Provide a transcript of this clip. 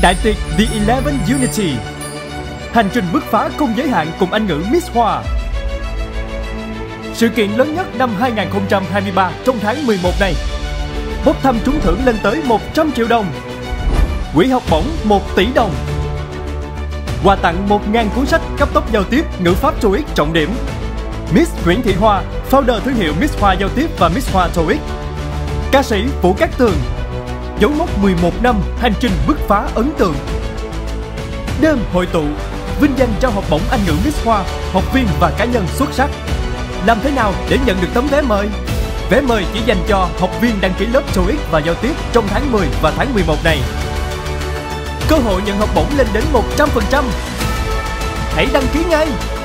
Đại tiệc The 11 Unity. Hành trình bứt phá không giới hạn cùng Anh ngữ Miss Hoa. Sự kiện lớn nhất năm 2023 trong tháng 11 này. Bốc thăm trúng thưởng lên tới 100 triệu đồng. Quỹ học bổng 1 tỷ đồng. Quà tặng 1.000 cuốn sách cấp tốc giao tiếp ngữ pháp TOEIC trọng điểm. Miss Nguyễn Thị Hoa, founder thương hiệu Miss Hoa giao tiếp và Miss Hoa TOEIC. Ca sĩ Vũ Cát Tường, dấu mốc 11 năm hành trình bứt phá ấn tượng. Đêm hội tụ, vinh danh trao học bổng Anh ngữ Miss Hoa, học viên và cá nhân xuất sắc. Làm thế nào để nhận được tấm vé mời? Vé mời chỉ dành cho học viên đăng ký lớp TOEIC và giao tiếp trong tháng 10 và tháng 11 này. Cơ hội nhận học bổng lên đến 100%. Hãy đăng ký ngay!